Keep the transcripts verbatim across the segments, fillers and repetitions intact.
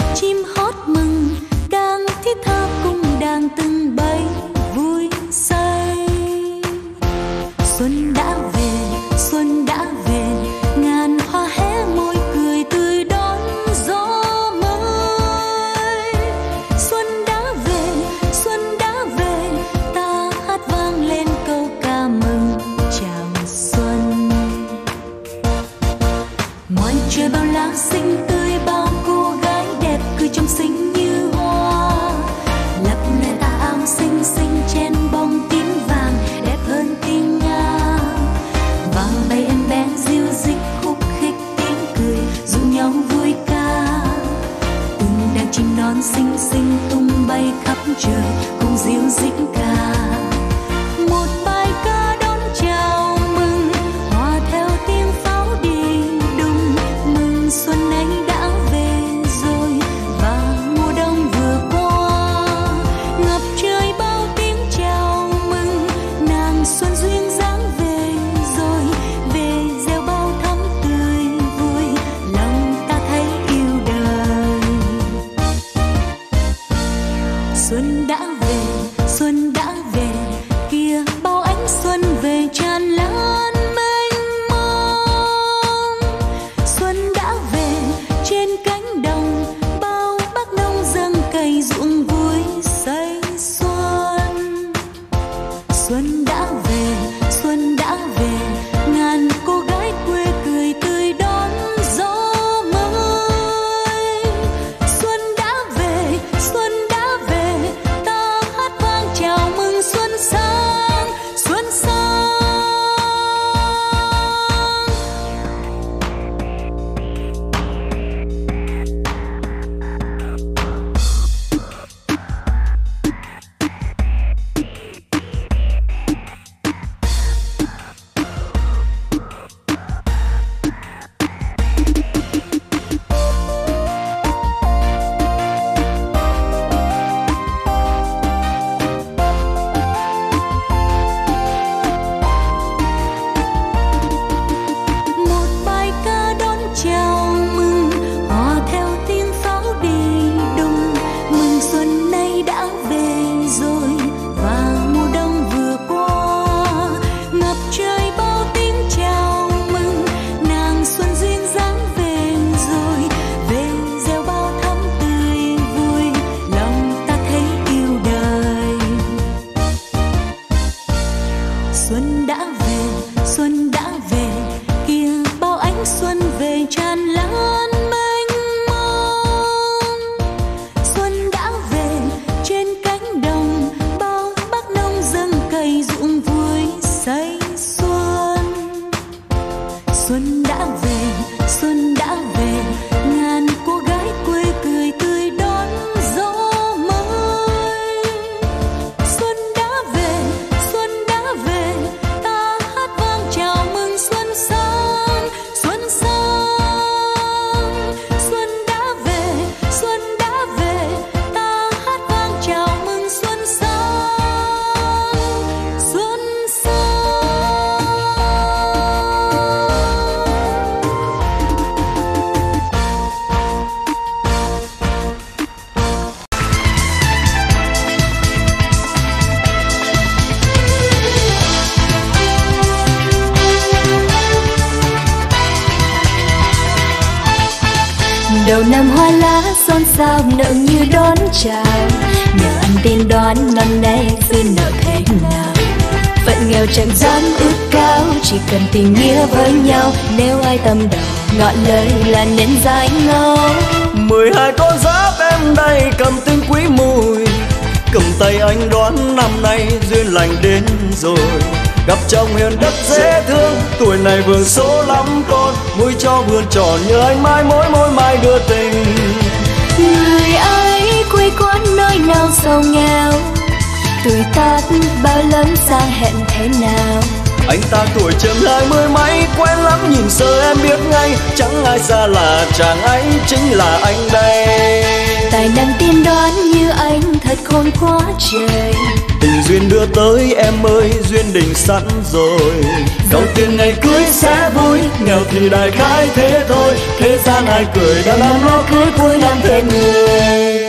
chim hót mừng đang thiết tha cùng đàn từng bay vui say. Xuân đã về, xuân đã về, ngàn hoa hé môi cười tươi đón gió mới. Xuân đã về, xuân đã về, ta hát vang lên câu ca mừng chào xuân. Ngoài trời bao lá xinh tươi, bao cô gái đẹp cười trong xinh như hoa. Lập nên ta áo xinh xinh trên bông tím vàng đẹp hơn tinh nga. Vàng bay em bé diêu dích khúc khích tiếng cười rủ nhau vui ca. Từng đàn chim non xinh xinh tung bay khắp trời cùng diêu dích ca. Một bài ca đón chào mừng hòa theo tiếng pháo đi đùng. Mừng xuân ấy đã về rồi và mùa đông vừa qua. Ngập trời bao tiếng chào mừng, nàng xuân duyên dáng về rồi. Về gieo bao thắm tươi vui, lòng ta thấy yêu đời. Xuân đã về, xuân đã về, kia bao ánh xuân về tràn lan mênh mông. Xuân đã về trên cánh đồng, bao bác nông dâng cày ruộng vui say xuân. Xuân đã về, xuân đã về, ngàn cô gái quê cười tươi đón gió mới. Xuân đã về, xuân đã về, ta hát vang chào mừng xuân sang, xuân sang. Một bài ca đón chào mừng hòa theo tiếng pháo đi đùng. Mừng xuân nay đã về rồi và mùa đông vừa qua. Ngập trời bao tiếng chào mừng, nàng xuân duyên dáng về rồi. Về gieo bao thắm tươi vui, lòng ta thấy yêu đời. Xuân đã về, xuân đã về, kia bao ánh xuân về tràn lan mênh mông. Xuân đã về trên cánh đồng, bao bác nông dâng cày ruộng vui say xuân. Xuân đã về, xuân đã về, ngàn cô gái quê cười tươi đón gió mới. Xuân đã về, xuân đã về, ta hát vang chào mừng xuân sang, xuân sang. Xuân đã về, xuân đã về, ta hát vang chào mừng xuân sang, xuân sang. Đầu năm hoa lá xôn xao nở như đón chào. Nhờ anh tiên đoán năm nay duyên nợ thế nào. Phận nghèo chẳng dám ước cao, chỉ cần tình nghĩa với nhau. Nếu ai tâm đầu ngọn lời là nên dài ngâu. Mười hai con giáp em đây cầm tinh quý mùi. Cầm tay anh đoán năm nay duyên lành đến rồi. Gặp chồng hiền đất dễ thương, tuổi này vừa số lắm con. Mũi cho vườn tròn nhớ anh mãi mối môi mai đưa tình. Người ấy quê quán nơi nào giàu nghèo, tuổi tác bao lớn sang hẹn thế nào. Anh ta tuổi chừng hai mươi mấy quen lắm, nhìn sơ em biết ngay. Chẳng ai xa là chàng ấy chính là anh đây. Tài năng tiên đoán như anh thật khôn quá trời. Tình duyên duyên đưa tới em ơi, duyên định sẵn rồi. Đầu tiên ngày cưới sẽ vui, nghèo thì đại khái thế thôi. Thế gian ai cười đã năm nó cưới, cuối năm thêm người.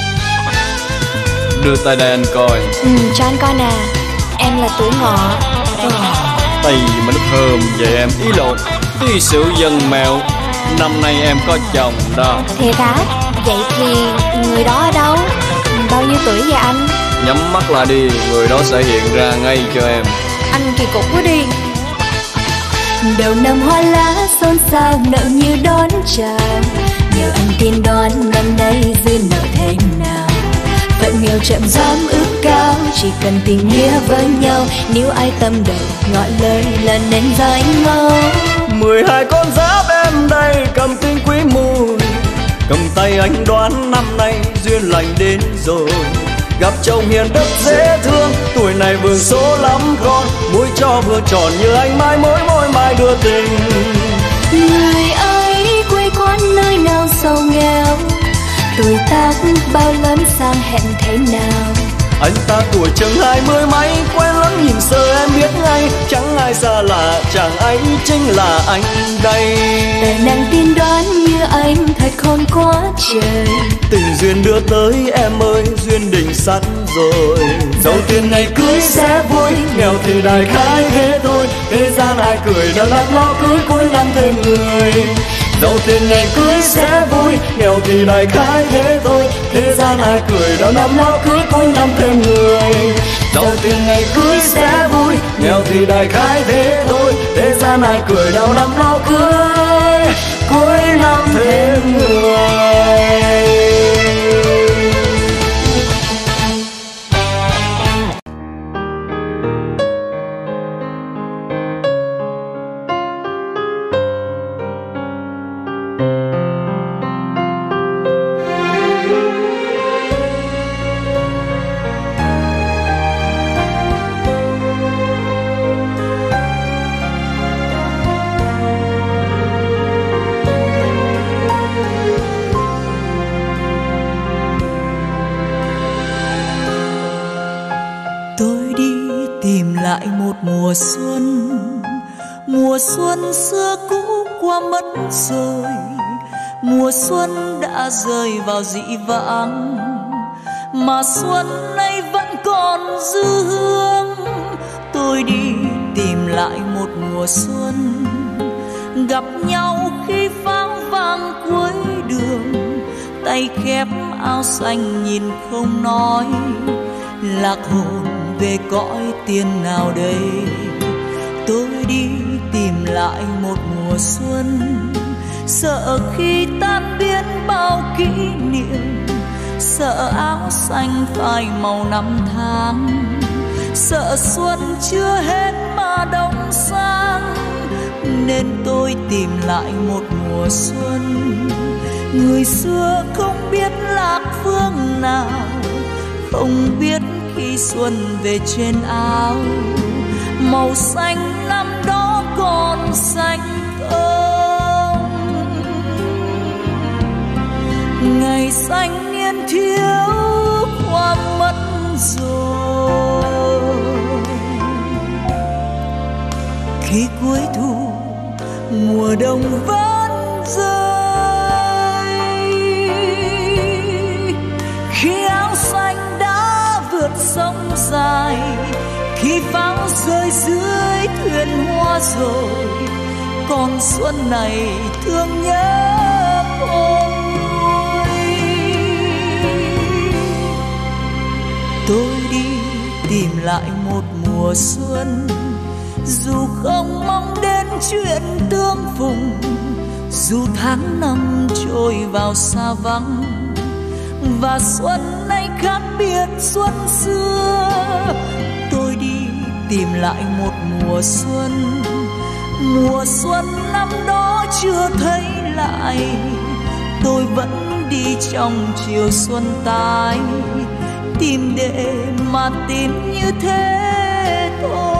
Đưa tay đây anh coi. Ừ, cho anh coi nè. Em là tuổi Ngọ. Ừ. Tay gì mà nó thơm vậy em? Ý lộn, tuy sự dân mèo. Năm nay em có chồng đó. Thiệt hả? Vậy thì người đó ở đâu? Bao nhiêu tuổi vậy anh? Nhắm mắt lại đi, người đó sẽ hiện ra ngay cho em. Anh kỳ cục quá đi. Đầu năm hoa lá xôn xao, nợ như đón chào. Nhờ anh tiên đoán năm nay duyên nợ thế nào. Phận nghèo chậm dám ước cao, chỉ cần tình nghĩa với nhau. Nếu ai tâm đầu ngọn lời là nên vai ngâu. Mười hai con giáp em đây cầm tinh quý mùi, cầm tay anh đoán năm nay duyên lành đến rồi. Gặp chồng hiền đức dễ thương, tuổi này vừa số lắm con. Mũi cho vừa tròn như anh mai mối môi mai đưa tình. Người ấy quê quán nơi nào giàu nghèo, tuổi tác bao lớn sang hẹn thế nào. Anh ta tuổi chừng hai mươi mấy, quen lắm nhìn sơ em biết ngay. Chẳng ai xa lạ, chàng ấy chính là anh đây. Tài năng tiên đoán như anh thật khôn quá trời. Tình duyên đưa tới em ơi, duyên định sẵn rồi. Đầu tiên ngày cưới sẽ vui, nghèo thì đại khái thế thôi. Thế gian ai cười đã lắc lo cưới, cuối năm thêm người. Đầu tiên ngày cưới sẽ vui, nghèo thì đại khái thế thôi. Thế gian ai cười đã năm lo cưới, cuối năm thêm người. Đầu tiên ngày cưới sẽ vui, nghèo thì đại khái thế thôi. Thế gian ai cười đau năm lo cưới, cuối năm thêm người. Mùa xuân, mùa xuân xưa cũ qua mất rồi. Mùa xuân đã rơi vào dĩ vãng, mà xuân nay vẫn còn dư hương. Tôi đi tìm lại một mùa xuân, gặp nhau khi pháo vang cuối đường. Tay khép áo xanh nhìn không nói, lạc hồn về cõi tiên nào đây. Tôi đi tìm lại một mùa xuân, sợ khi tan biến bao kỷ niệm. Sợ áo xanh phai màu năm tháng, sợ xuân chưa hết mà đông sang. Nên tôi tìm lại một mùa xuân. Người xưa không biết lạc phương nào, không biết khi xuân về trên áo. Màu xanh năm đó còn xanh không? Ngày xanh niên thiếu qua mất rồi. Khi cuối thu mùa đông vẫn rơi, khi áo xanh đã vượt sông dài, khi pháo rơi dưới thuyền hoa rồi. Còn xuân này thương nhớ ôi. Tôi đi tìm lại một mùa xuân, dù không mong đến chuyện tương phùng, dù tháng năm trôi vào xa vắng. Và xuân nay khác biệt xuân xưa, tôi đi tìm lại một mùa xuân. Mùa xuân năm đó chưa thấy lại, tôi vẫn đi trong chiều xuân tái, tìm để mà tìm như thế thôi.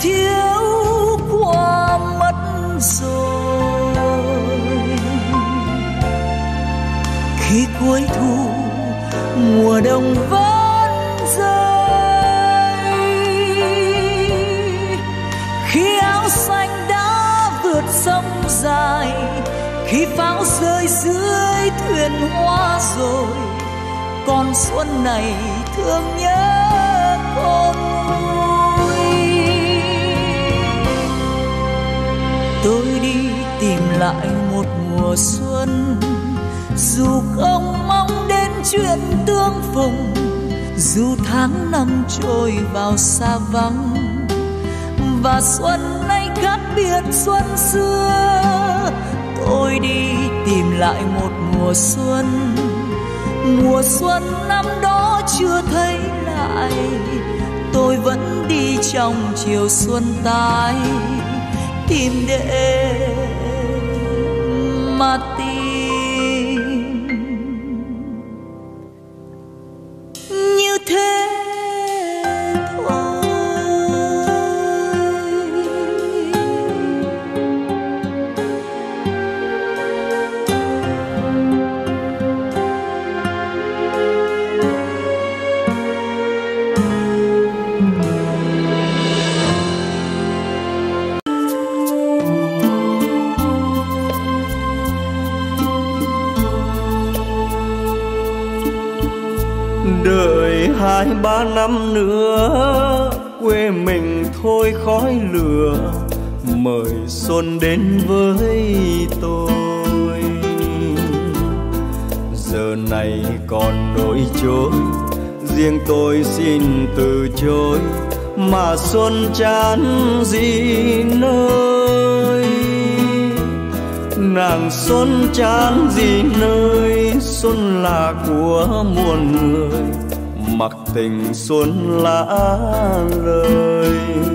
thiếu qua mất rồi. Khi cuối thu mùa đông vẫn rơi, khi áo xanh đã vượt sông dài, khi pháo rơi dưới thuyền hoa rồi, con xuân này thương nhớ con nguôi. Tôi đi tìm lại một mùa xuân, dù không mong đến chuyện tương phùng, dù tháng năm trôi vào xa vắng, và xuân nay khác biệt xuân xưa. Tôi đi tìm lại một mùa xuân, mùa xuân năm đó chưa thấy lại. Tôi vẫn đi trong chiều xuân tái, tìm để mà tìm như thế thôi. Đợi hai ba năm nữa quê mình thôi khói lửa, mời xuân đến với tôi. Giờ này còn nỗi trôi, riêng tôi xin từ chối, mà xuân chán gì nơi. Nàng xuân chán gì nơi, xuân là của muôn người, mặc tình xuân lã lời.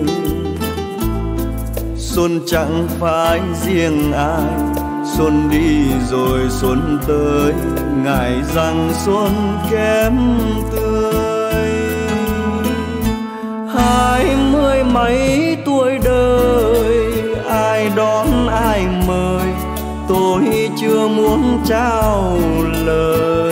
Xuân chẳng phải riêng ai, xuân đi rồi xuân tới, ngại rằng xuân kém tươi. Hai mươi mấy tuổi đời, ai đón ai mời, tôi chưa muốn trao lời.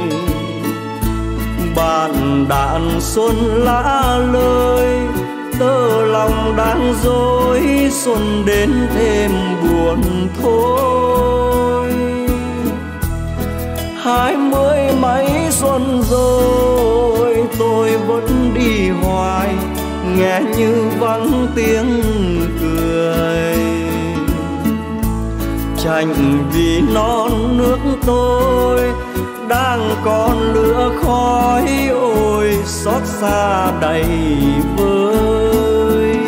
Bạn đàn xuân lá lời, tơ lòng đang dối, xuân đến thêm buồn thôi. Hai mươi mấy xuân rồi, tôi vẫn đi hoài, nghe như vắng tiếng cười. Chạnh vì non nước tôi đang còn lửa khói, ôi xót xa đầy vơi.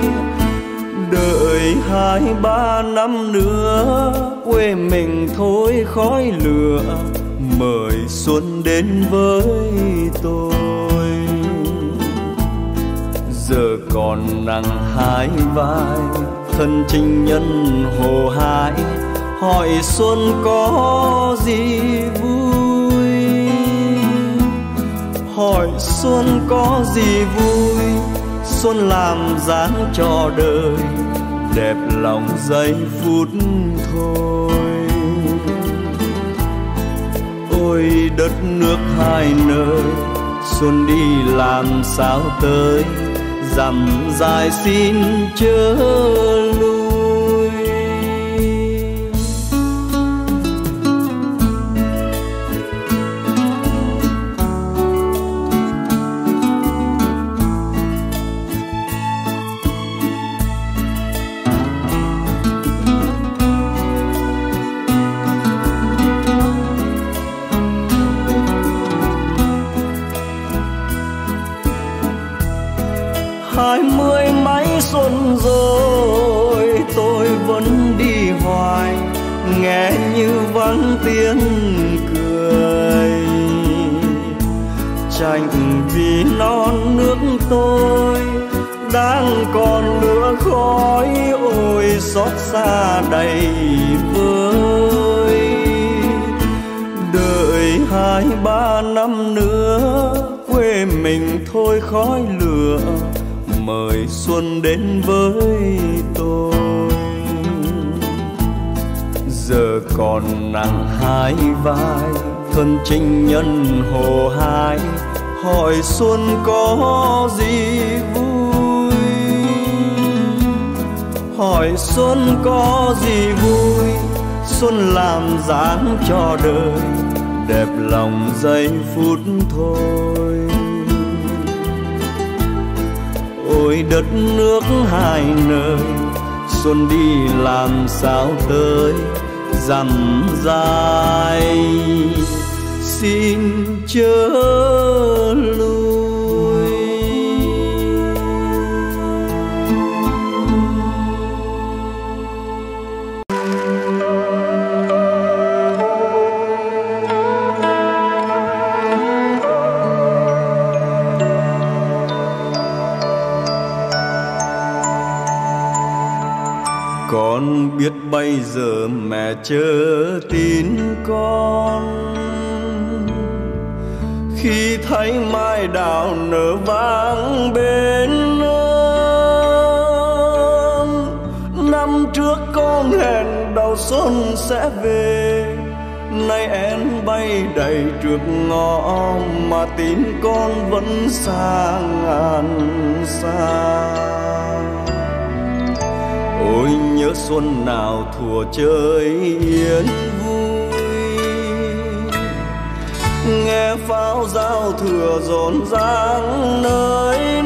Đợi hai ba năm nữa quê mình thôi khói lửa, mời xuân đến với tôi. Giờ còn nặng hai vai, thân trinh nhân hồ hái, hỏi xuân có gì vui. Hỏi xuân có gì vui, xuân làm dáng cho đời, đẹp lòng giây phút thôi. Ôi đất nước hai nơi, xuân đi làm sao tới, dặm dài xin chớ lui. Hai mươi mấy xuân rồi, tôi vẫn đi hoài, nghe như vắng tiếng cười. Chạnh vì non nước tôi đang còn lửa khói, ôi xót xa đầy vơi. Đợi hai ba năm nữa quê mình thôi khói lửa, mời xuân đến với tôi. Giờ còn nặng hai vai, thân chinh nhân hồ hai, hỏi xuân có gì vui, hỏi xuân có gì vui. Xuân làm dáng cho đời, đẹp lòng giây phút thôi. Ôi đất nước hai nơi, xuân đi làm sao tới dặm dài, xin chớ lui. Con biết bây giờ mẹ chớ tin con, khi thấy mai đào nở vang bên nương. Năm trước con hẹn đầu xuân sẽ về, nay én bay đầy trước ngõ mà tin con vẫn xa ngàn xa. Ôi nhớ xuân nào thủa chơi yên vui, nghe pháo giao thừa rộn ràng nơi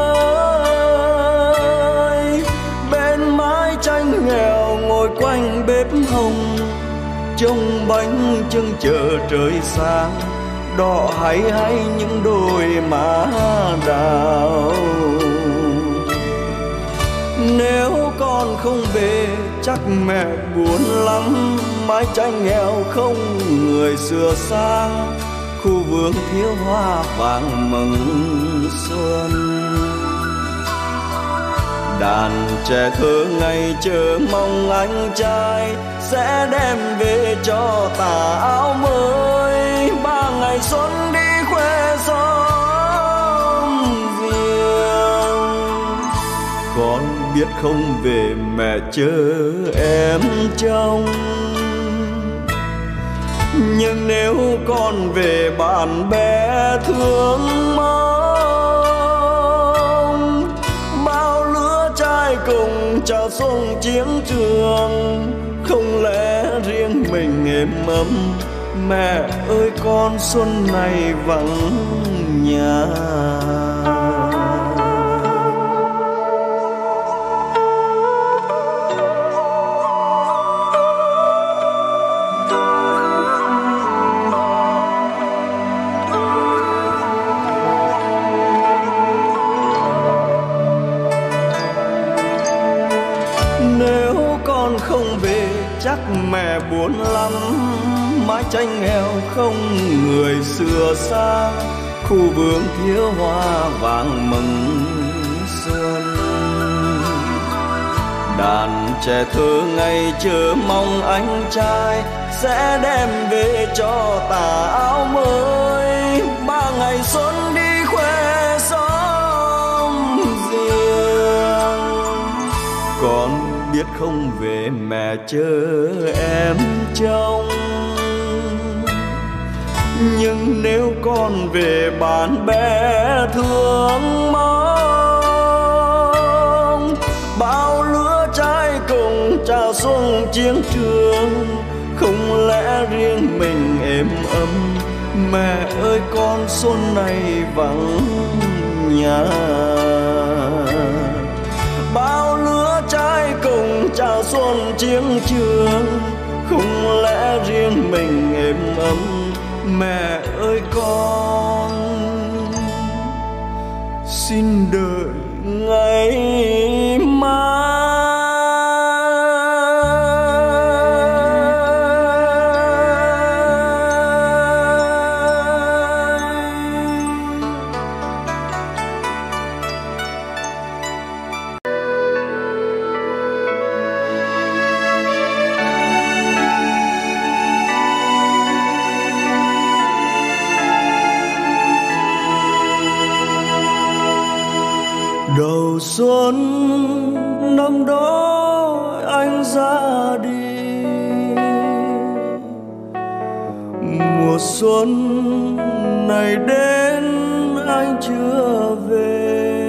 nơi. Bên mái tranh nghèo ngồi quanh bếp hồng, trông bánh trưng chờ trời sáng, đỏ hay hay những đôi má đào. Nếu con không về chắc mẹ buồn lắm, mái tranh nghèo không người sửa sang, khu vườn thiếu hoa vàng mừng xuân. Đàn trẻ thơ ngây chờ mong anh trai sẽ đem về cho tà áo mới, ba ngày xuân đi khoe xóm riêng. Con biết không về mẹ chớ em trông, nhưng nếu con về bạn bè thương mong, bao lứa trai cùng chào xuân chiến trường, không lẽ riêng mình êm ấm. Mẹ ơi con xuân này vắng nhà. Chắc mẹ buồn lắm, mái tranh nghèo không người sửa sang, khu vườn thiếu hoa vàng mừng xuân. Đàn trẻ thơ ngây chờ mong anh trai sẽ đem về cho tà áo mới, ba ngày xuân đi khoe xóm riêng. Con biết không về mẹ chớ em trông, nhưng nếu con về bạn bè thương mong, bao lứa trai cùng chào xuân chiến trường, không lẽ riêng mình êm ấm. Mẹ ơi con xuân này vắng nhà, bao lứa trai cùng chào xuân chiến trường, không lẽ riêng mình êm ấm. Mẹ ơi con xin đợi ngày mai. Đầu xuân năm đó anh ra đi, mùa xuân này đến anh chưa về.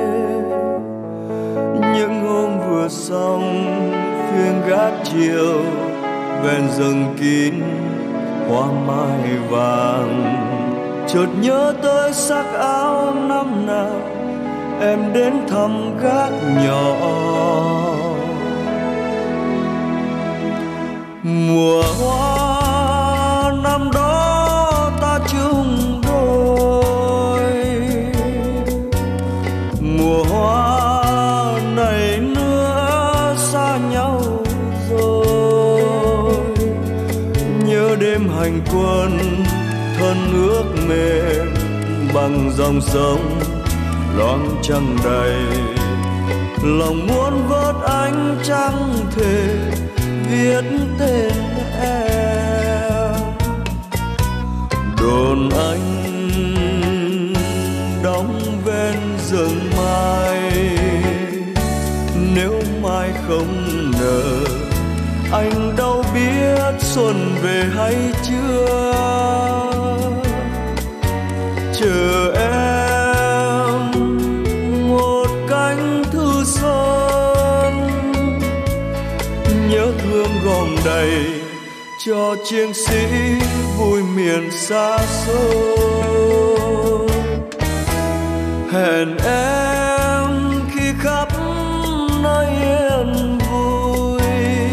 Những hôm vừa xong phiên gác chiều, ven rừng kín hoa mai vàng, chợt nhớ tới sắc áo năm nào em đến thăm gác nhỏ. Mùa hoa năm đó ta chung đôi, mùa hoa này nữa xa nhau rồi. Nhớ đêm hành quân thân ước mềm bằng dòng sông loáng trăng đầy, lòng muốn vớt ánh trăng thề viết tên em. Đồn anh đóng ven rừng mai, nếu mai không nở anh đâu biết xuân về hay chưa. Chờ em một cánh thư xuân, nhớ thương gom đầy cho chiến sĩ vui miền xa xôi. Hẹn em khi khắp nơi yên vui,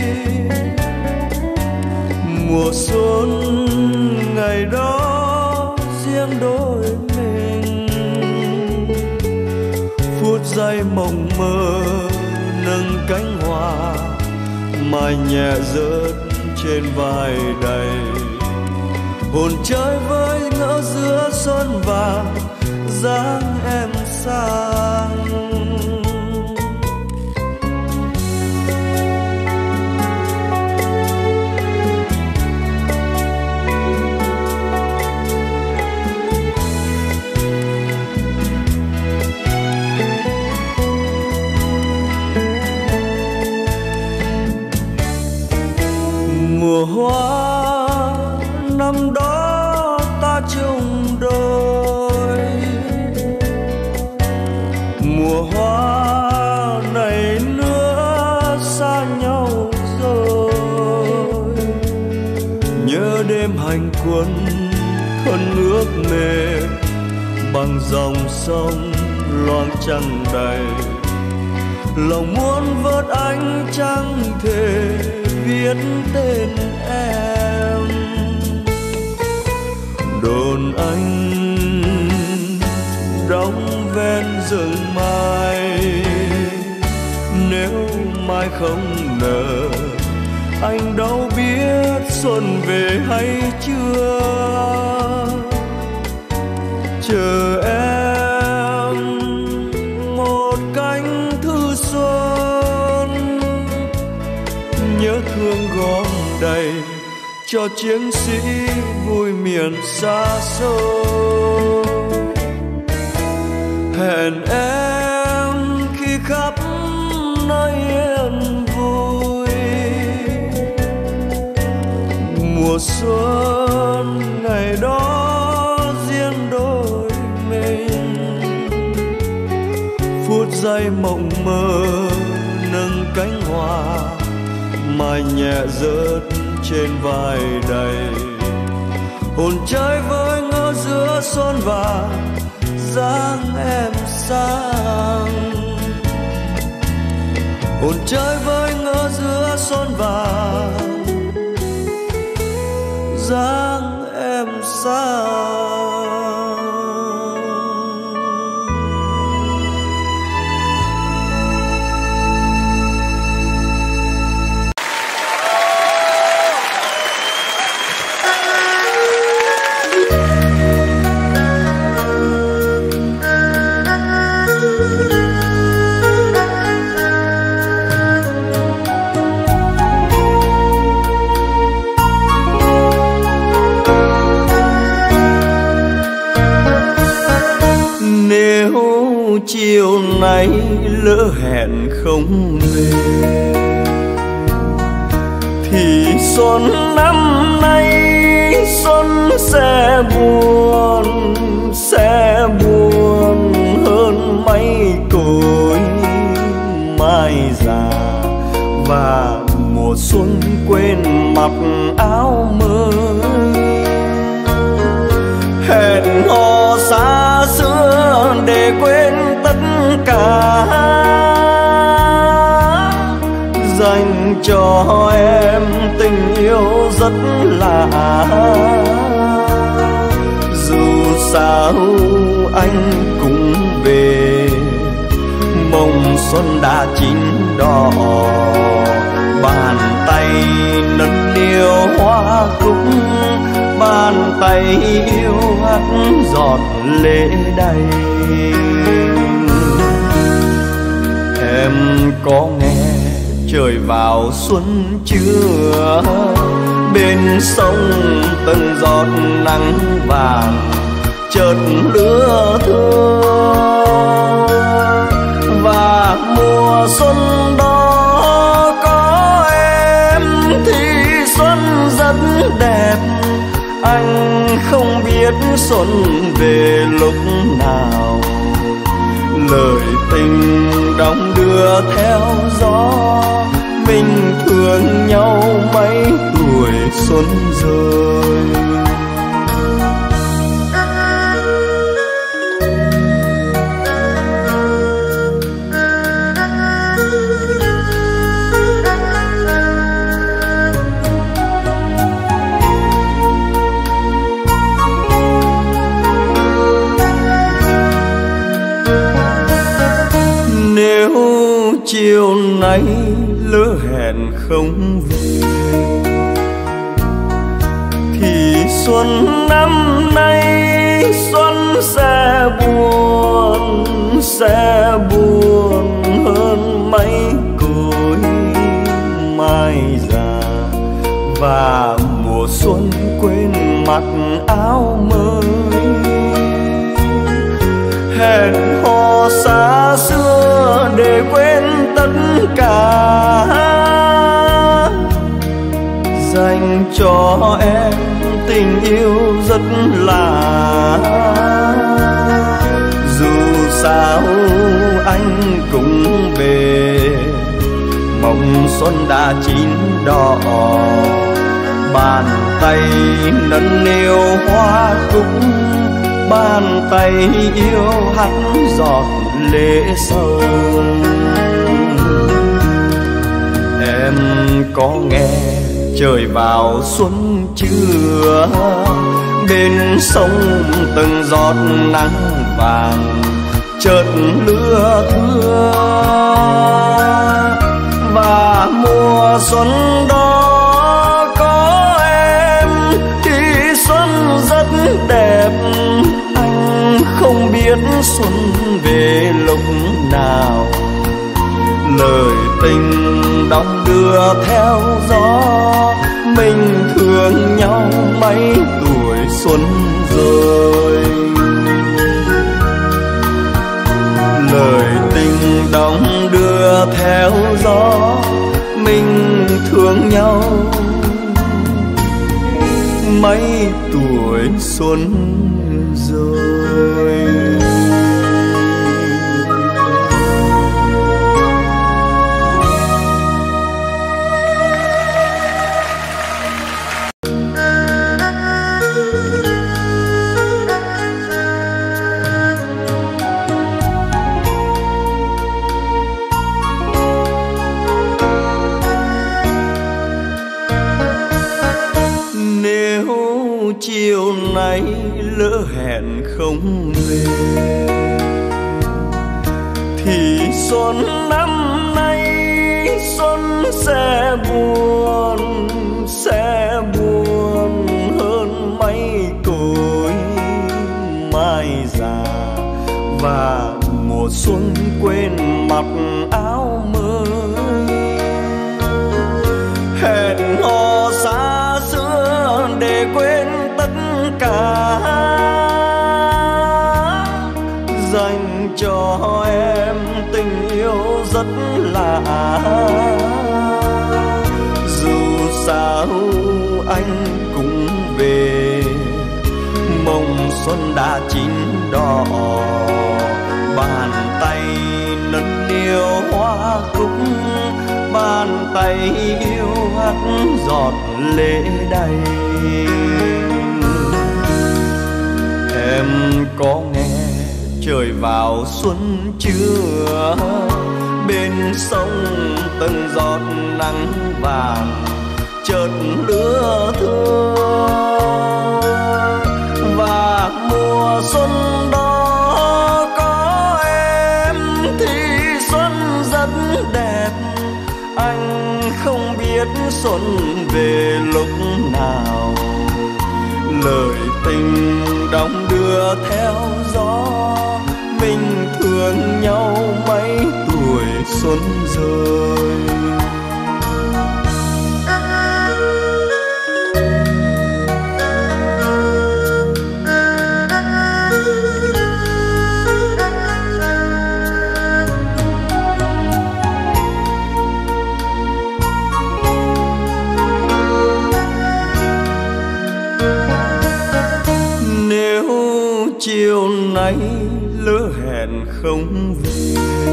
mùa xuân ngày đó riêng đôi mình. Phút giây mộng mơ nâng cánh hoa, mai nhẹ rớt trên vai đầy. Hồn chơi với ngỡ giữa xuân vàng, dáng em sang. Mùa hoa năm đó ta chung đôi, mùa hoa này nữa xa nhau rồi. Nhớ đêm hành quân thân ước mềm bằng dòng sông loáng trăng đầy, lòng muốn vớt ánh trăng thề viết tên em. Đồn anh đóng ven rừng mai, nếu mai không nở anh đâu biết xuân về hay chưa. Chờ em một cánh thư xuân, nhớ thương gom đầy cho chiến sĩ vui miền xa xôi. Hẹn em khi khắp nơi yên vui, mùa xuân ngày đó riêng đôi mình. Phút giây mộng mơ nâng cánh hoa, mai nhẹ rớt trên vai đầy. Hồn chơi với ngỡ giữa xuân vàng, dáng em sang. Hồn chơi với ngỡ giữa xuân vàng, dáng em sang. chiều nay lỡ hẹn không về, thì xuân năm nay xuân sẽ buồn, sẽ buồn hơn mấy cội mai già. Và mùa xuân quên mặc áo mới, hẹn hò xa xưa để quên tất cả, dành cho em tình yêu rất lạ. Dù sao anh cũng về, mộng xuân đã chín đỏ, bàn tay nâng niu hoa cúc, bàn tay yêu hắt giọt lệ đầy. Em có nghe trời vào xuân chưa? Bên sông từng giọt nắng vàng chợt lứa thưa, và mùa xuân đó có em thì xuân rất đẹp. Anh không biết xuân về lúc nào, lời tình đong đưa theo gió. Mình thương nhau mấy tuổi xuân rồi. Nếu chiều nay lỡ hẹn không về, thì xuân năm nay xuân sẽ buồn, sẽ buồn hơn mấy cội mai già. Và mùa xuân quên mặc áo mới, hẹn hò xa xưa để quên tất cả, dành cho em tình yêu rất lạ. Dù sao anh cũng về, mộng xuân đã chín đỏ, bàn tay nâng niu hoa cúc, bàn tay yêu hắt giọt lệ sâu. Em có nghe trời vào xuân chưa? Bên sông từng giọt nắng vàng chợt lứa thưa, và mùa xuân đó có em thì xuân rất đẹp. Anh không biết xuân về lúc nào, lời tình đong đưa theo gió. Mình thương nhau mấy tuổi xuân rồi. Lời tình đong đưa theo gió, mình thương nhau mấy tuổi xuân rồi. Chiều nay lỡ hẹn không về, thì xuân năm nay xuân sẽ buồn, sẽ buồn hơn mấy cội mai già. Và mùa xuân quên mặc áo mới, hẹn hò xa xưa để quên tất cả, dành cho em tình yêu rất lạ. Dù sao anh cũng về, mộng xuân đã chín đỏ, bàn tay nâng niu hoa cúc, bàn tay yêu hắt giọt lệ đầy. Em có nghe trời vào xuân chưa, bên sông từng giọt nắng vàng chợt lứa thưa. Và mùa xuân đó có em thì xuân rất đẹp. Anh không biết xuân về lúc nào, lời tình đong đưa theo gió. Mình thương nhau mấy tuổi xuân rơi. Chiều nay lỡ hẹn không về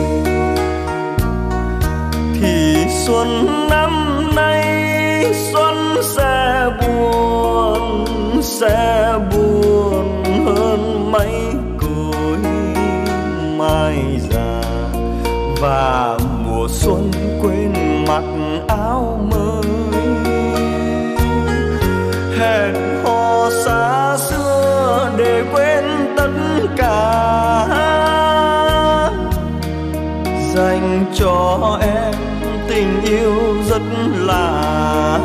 thì xuân năm nay xuân sẽ buồn, sẽ buồn hơn mấy cối mai già. Và mùa xuân quên mặc áo mới, hẹn hò xa xưa để quên tất cả. Dành cho em tình yêu rất lạ.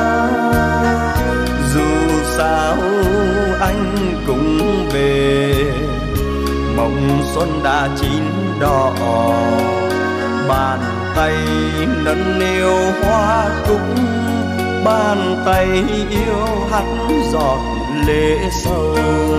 Dù sao anh cũng về, mộng xuân đã chín đỏ, bàn tay nâng niu hoa cúc, bàn tay yêu hắt giọt lệ sâu.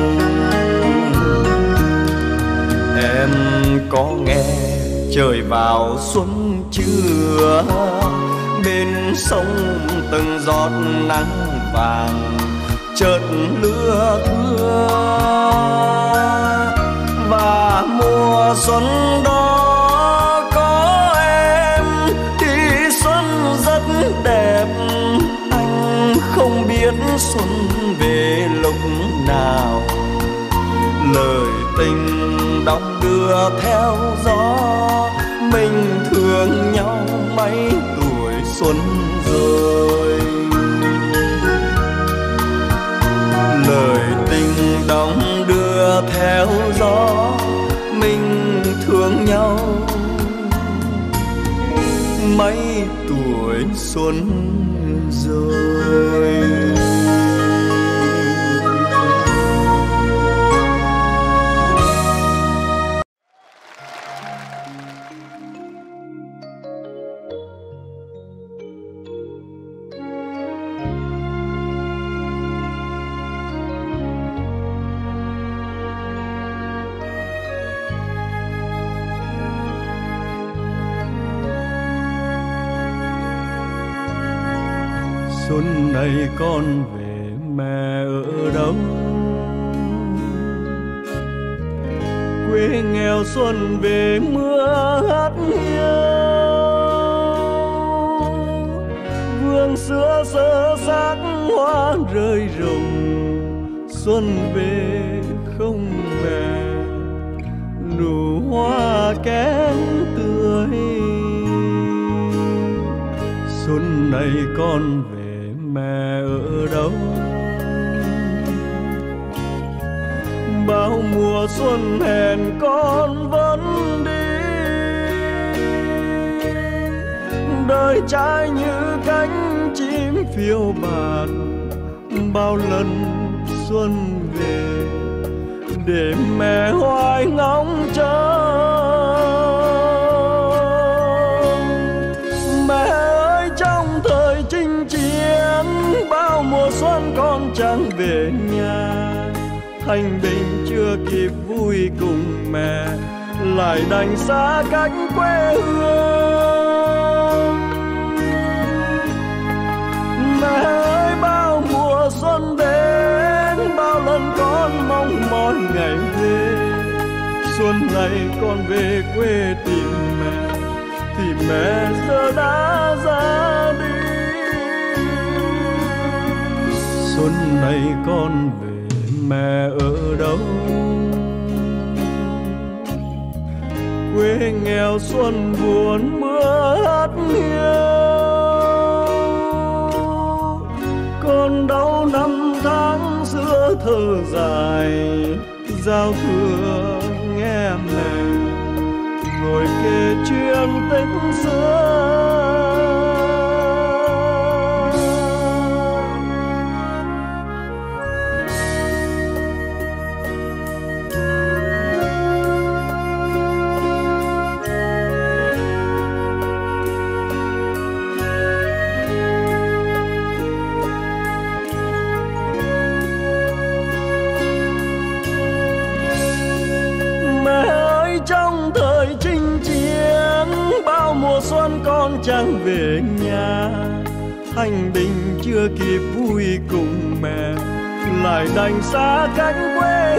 Em có nghe trời vào xuân chưa, bên sông từng giọt nắng vàng chợt lứa thưa. Và mùa xuân đó có em thì xuân rất đẹp. Anh không biết xuân về lúc nào, lời tình đong đưa theo gió. Mình thương nhau mấy tuổi xuân rồi. Lời tình đong đưa theo gió, mình thương nhau mấy tuổi xuân rồi. Xuân này con về mẹ ở đâu? Quê nghèo xuân về mưa hát hiu. Vương xưa sơ xác hoa rơi rụng, xuân về không về nụ hoa kém tươi. Xuân này con về mẹ ở đâu? Bao mùa xuân hẹn con vẫn đi, đời trai như cánh chim phiêu bạt. Bao lần xuân về để mẹ hoài ngóng chờ. Mẹ ơi trong thời chinh chiến, bao mùa xuân con chẳng về nhà. Thanh bình chưa kịp kịp vui cùng mẹ, lại đành xa cách quê hương. Mẹ ơi bao mùa xuân đến, bao lần con mong mỏi ngày về. Xuân này con về quê tìm mẹ, thì mẹ giờ đã ra đi. Xuân này con về mẹ ở đâu? Quê nghèo xuân buồn mưa hát hiu. Con đau năm tháng xưa thơ dài, giao thừa nghe mẹ ngồi kể chuyện tích xưa. Trong thời chinh chiến, bao mùa xuân con chẳng về nhà. Hành đình chưa kịp vui cùng mẹ, lại đành xa cách quê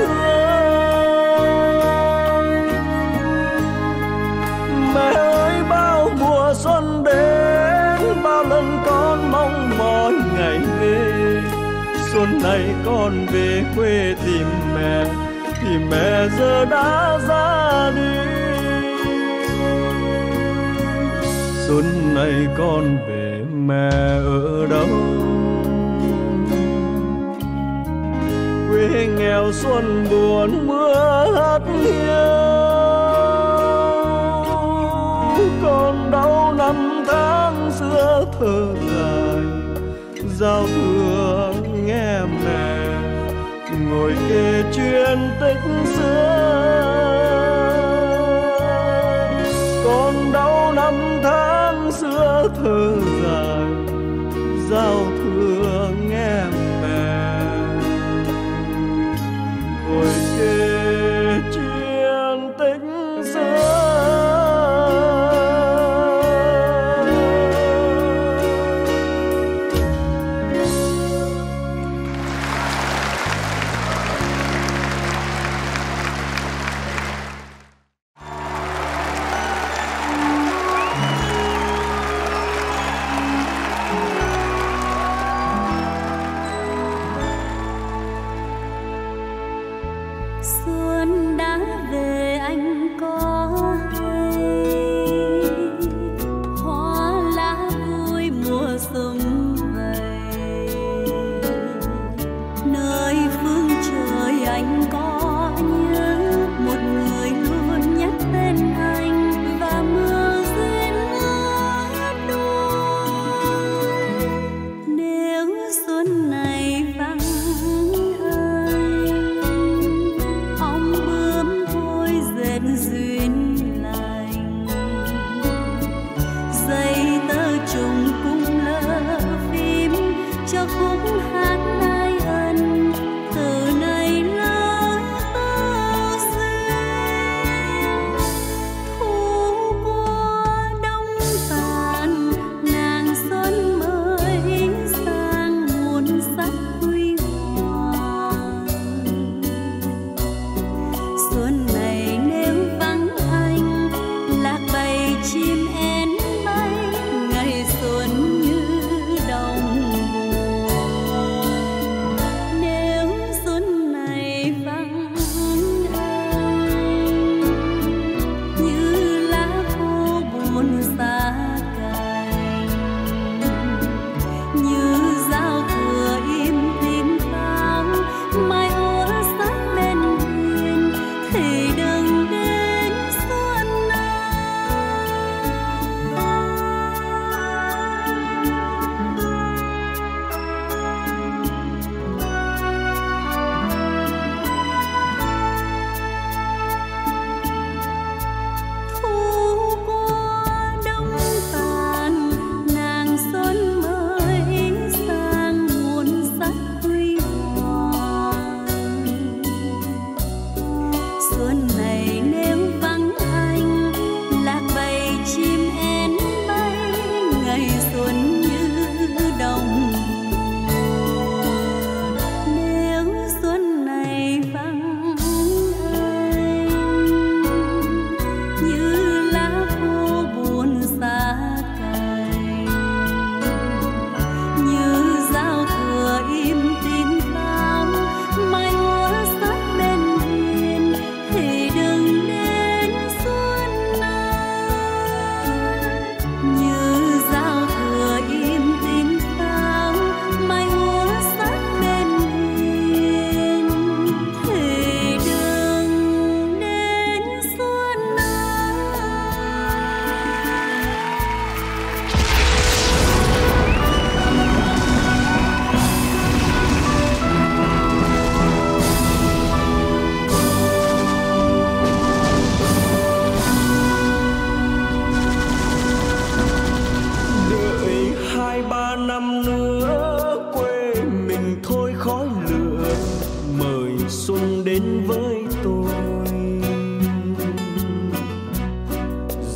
hương. Mẹ ơi bao mùa xuân đến, bao lần con mong mỏi ngày về. Xuân này con về quê tìm mẹ, thì mẹ giờ đã ra đi. Xuân này con về mẹ ở đâu? Quê nghèo xuân buồn mưa hát hiu. Con đau năm tháng xưa thơ dài, giao thừa nghe mẹ ngồi kể chuyện tích xưa. Con đau năm tháng xưa thơ dài, giao thừa nghe mẹ ngồi kể chuyện tích xưa.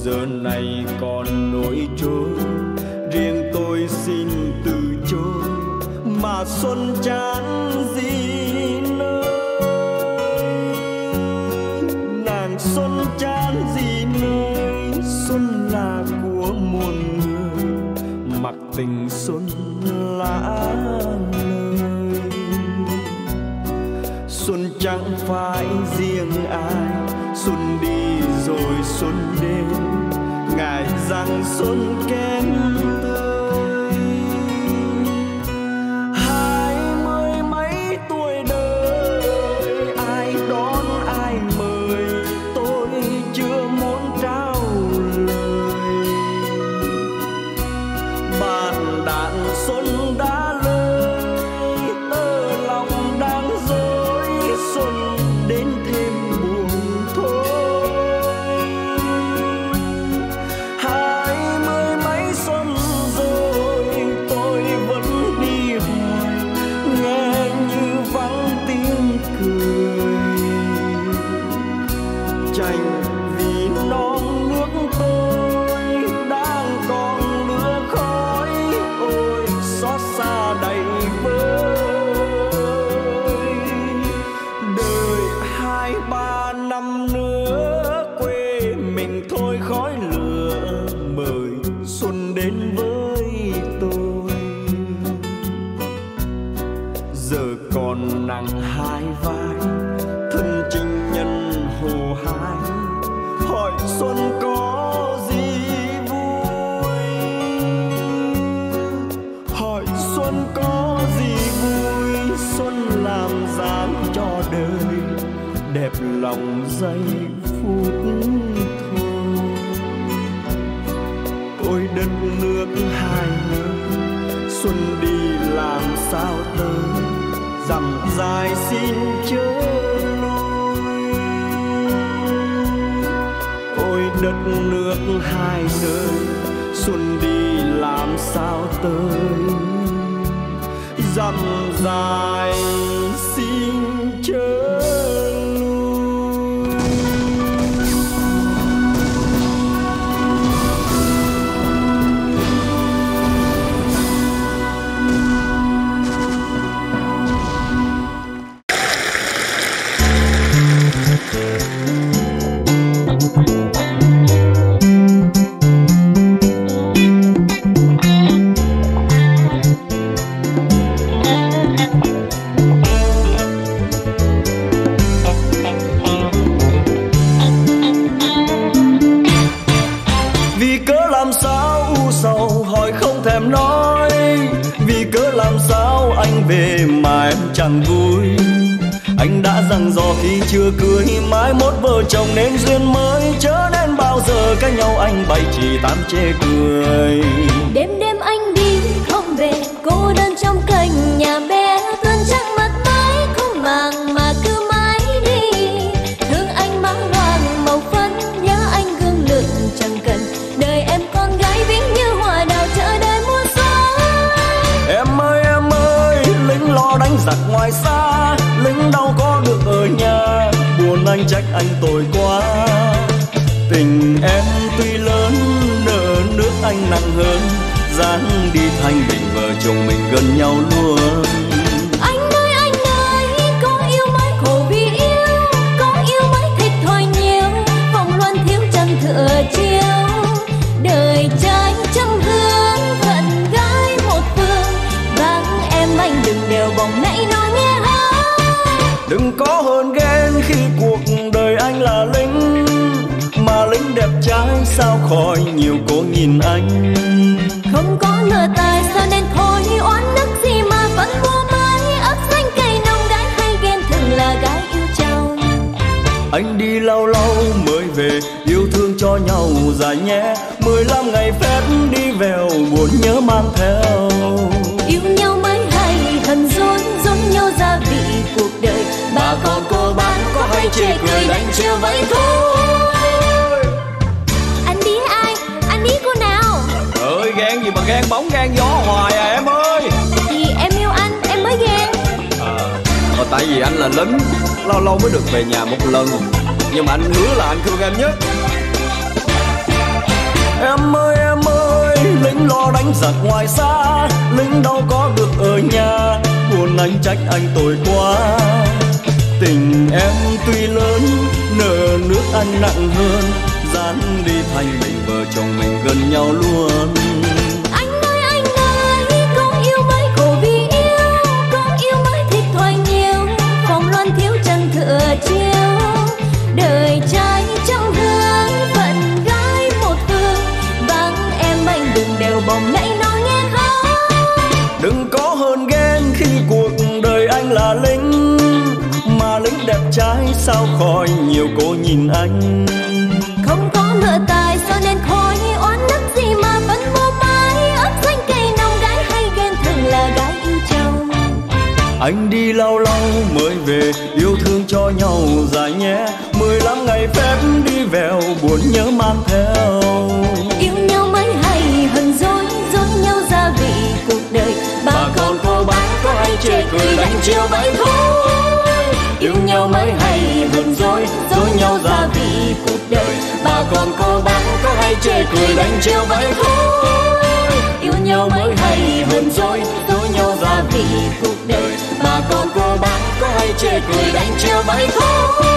giờ này còn nỗi trôi, riêng tôi xin từ chối, mà xuân chán gì nơi, nàng xuân chán gì nơi, xuân là của muôn người, mặc tình xuân lã lời. Xuân chẳng phải riêng ai, xuân đi rồi xuân đến, ngại rằng xuân kém tươi. Hai mươi mấy tuổi đời, ai đón ai mời, tôi chưa muốn trao lời. Bàn đàn xuân đã lơi, tơ lòng đang dối, xuân đến thêm buồn thôi. Hai mươi mấy xuân rồi, tôi vẫn đi hoài, nghe như vắng tiếng cười. Chành vì non nước tôi đang còn lửa khói, ôi xót xa đầy vơi. Đời hai ba năm nữa quê mình thôi khói lửa, mời xuân đến với tôi. Giờ còn nặng hai vai, thân chinh nhân hồ hai, hỏi xuân có gì vui, hỏi xuân có gì vui. Xuân làm dáng cho đời, đẹp lòng giây phút thôi. Ôi đất nước hai nơi, xuân đi làm sao tới, dặm dài xin chớ lui. Ôi đất nước hai nơi, xuân đi làm sao tới, dặm dài xin chớ lui. Vì cớ làm sao u sầu hỏi không thèm nói, vì cớ làm sao anh về mà em chẳng vui. Anh đã dặn dò khi chưa cưới, mai mốt vợ chồng nên duyên mới, chớ nên bao giờ cách nhau anh bày chỉ tám chê cười. Đêm đêm anh đi không về, cô đơn trong cành nhà bé, tuần trăng mặt mái không màng mà cứ mãi đi. Thương anh mang loàn màu phấn, nhớ anh gương lượn chẳng cần, đời em con gái vĩnh như hoa đào chờ đợi mùa xuân. Em ơi em ơi, lính lo đánh giặc ngoài xa, lính đâu có được ở nhà, buồn anh trách anh tội quá. Tình em tuy lớn, nợ nước anh nặng hơn, dáng đi thanh bình vợ chồng mình gần nhau luôn. Anh ơi anh ơi, có yêu mới khổ vì yêu, có yêu mới thích thôi nhiều, vòng loan thiếu chân thừa chiều. Đời trai trăm hương, phận gái một phương, vắng em anh đừng đều bồng nãy nói nghe hết. Đừng có hờn ghen khi cuộc đời anh là lính, mà lính đẹp trai sao khỏi nhiều cô nhìn anh. Không có lừa tài sao nên thôi oán đức gì mà vẫn mua mái, ấp xanh cây nồng gái hay ghen thường là gái yêu chồng. Anh đi lâu lâu mới về, yêu thương cho nhau dài nhé, mười lăm ngày phép đi vèo buồn nhớ mang theo. Yêu nhau mới hay hận dối, dối nhau gia vị cuộc đời, bà con cô bác có hay chê cười đánh chưa vậy thôi. Anh đi ai? Anh đi cô nào? Ơi ghen gì mà ghen bóng ghen gió hoài à em ơi. Vì em yêu anh em mới ghen. À, tại vì anh là lính, lâu lâu mới được về nhà một lần, nhưng mà anh hứa là anh thương em nhất. Em ơi em ơi, lính lo đánh giặc ngoài xa, lính đâu có được ở nhà, buồn anh trách anh tội quá. Tình em tuy lớn, nợ nước anh nặng hơn, dán đi thành mình vợ chồng mình gần nhau luôn. Anh ơi anh ơi, con yêu mới khổ vì yêu, con yêu mới thiệt thòi nhiều, phong loan thiếu chân thừa chiêu. Đời trai trong hương, phận gái một hương, vắng em anh đừng đều bồng nãy nói nghe không. Đừng có hờn ghen khi cuộc đời anh là lính, mà lính đẹp trai sao khỏi nhiều cô nhìn anh. Không có ngựa tài sao nên khói oán nức gì mà vẫn vô mái, ấp xanh cây nồng gái hay ghen thường là gái yêu chồng. Anh đi lâu lâu mới về, yêu thương cho nhau dài nhé, mười lăm ngày phép đi vèo buồn nhớ mang theo. Yêu nhau mới hay hờn dỗi, dối nhau gia vị cuộc đời, bà, bà con cô bác có hay chê cười đánh chiều vậy thôi. Yêu nhau mới hay hờn dỗi, dối nhau gia vị cuộc đời, bà con cô bác có hay chê cười đánh chiều vậy thôi. Yêu nhau mới hay hờn dỗi, dối nhau gia vị cuộc đời, bà con cô bác có hay chê cười đánh chiều vậy thôi.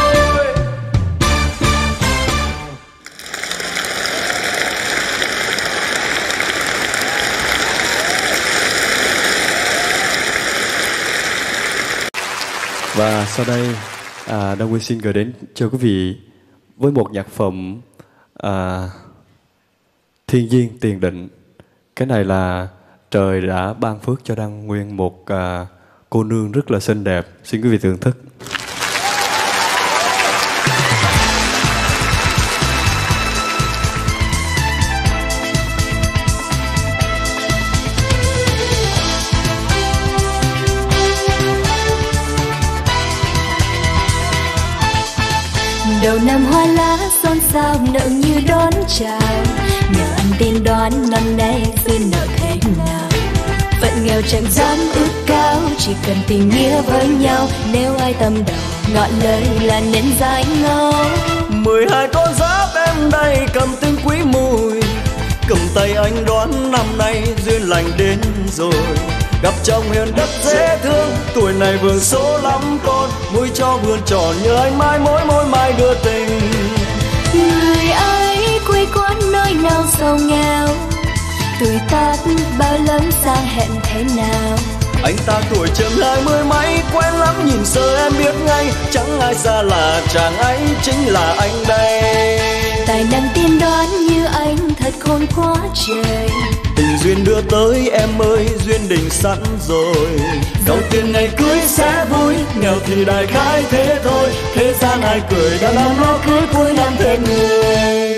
Và sau đây à, Đăng Nguyên xin gửi đến cho quý vị với một nhạc phẩm à, Thiên Duyên Tiền Định. Cái này là trời đã ban phước cho Đăng Nguyên một à, cô nương rất là xinh đẹp. Xin quý vị thưởng thức. Đầu năm hoa lá xôn xao nợ như đón chào, nhờ anh tiên đoán năm nay duyên nợ thế nào. Phận nghèo chẳng dám ước cao, chỉ cần tình nghĩa với nhau, nếu ai tâm đầu ngọn lời là nên dài ngâu. Mười hai con giáp em đây cầm tinh quý mùi, cầm tay anh đoán năm nay duyên lành đến rồi. Gặp chồng hiền đất dễ thương, tuổi này vừa số lắm con, mũi cho vườn tròn như anh mai mối môi mai đưa tình. Người ấy quê quán nơi nào sầu nghèo, tuổi tác bao lớn sang hẹn thế nào. Anh ta tuổi chừng hai mươi mấy, quen lắm nhìn sơ em biết ngay, chẳng ai xa lạ chàng ấy chính là anh đây. Tài năng tiên đoán như anh thật khôn quá trời, tình duyên đưa tới em ơi duyên định sẵn rồi. Đầu tiên ngày cưới sẽ vui, nghèo thì đại khái thế thôi, thế gian ai cười đã làm nó cưới cuối năm thêm người.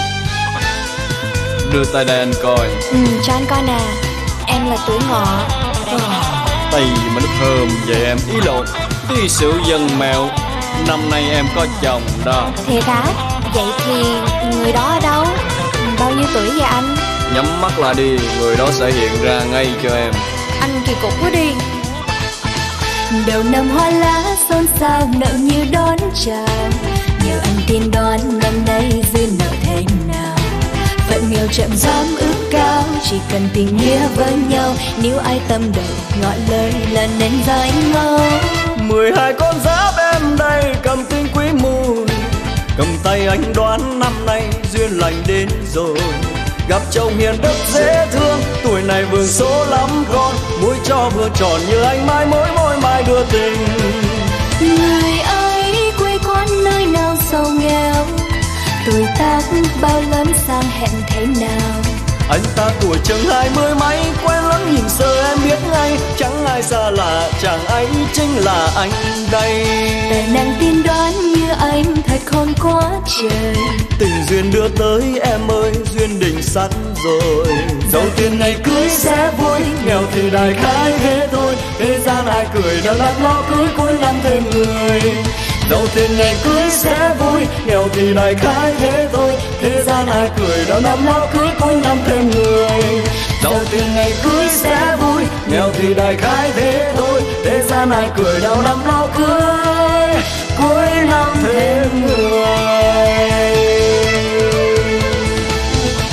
Đưa tay đây anh coi. Ừ, cho anh coi nè. Em là tuổi Ngọ. Tay mà nó thơm vậy em. Ý lộn, tuy sự dân mèo, năm nay em có chồng đó. Thiệt hả? Vậy thì người đó ở đâu? Bao nhiêu tuổi vậy anh? Nhắm mắt lại đi, người đó sẽ hiện ra ngay cho em. Anh kỳ cục quá đi. Đầu năm hoa lá xôn xao nợ như đón chào, nhờ anh tiên đoán năm nay duyên nợ thế nào. Phận nghèo chậm dám ước cao, chỉ cần tình nghĩa với nhau, nếu ai tâm đầu ngọn lời là nên dài ngâu. Mười hai con giáp em đây cầm tinh quý mùi, cầm tay anh đoán năm nay duyên lành đến rồi. Gặp chồng hiền đất dễ thương, tuổi này vừa số lắm con, mũi cho vừa tròn như anh mai mối môi mai đưa tình. Người ấy quê quán nơi nào sầu nghèo, tuổi tác bao lớn sang hẹn thế nào. Anh ta tuổi chừng hai mươi mấy, quen lắm nhìn sơ em biết ngay, chẳng ai xa lạ chàng ấy chính là anh đây. Tài năng tiên đoán như anh thật khôn quá trời, tình duyên đưa tới em ơi duyên định sẵn rồi. Đầu tiên ngày cưới sẽ vui, nghèo thì đại khái thế thôi, thế gian ai cười đã lắc lo cưới cuối năm thêm người. Đầu tiên ngày cưới sẽ vui, nghèo thì đại khái thế thôi, thế gian ai cười đã năm lo cưới cuối năm thêm người. Đầu tiên ngày cưới sẽ vui, nghèo thì đại khái thế thôi, thế gian ai cười đau năm lo cưới cuối năm thêm người.